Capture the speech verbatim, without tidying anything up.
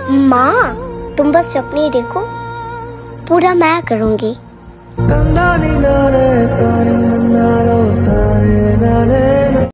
माँ, तुम बस अपनी देखो, पूरा मैं करूँगी।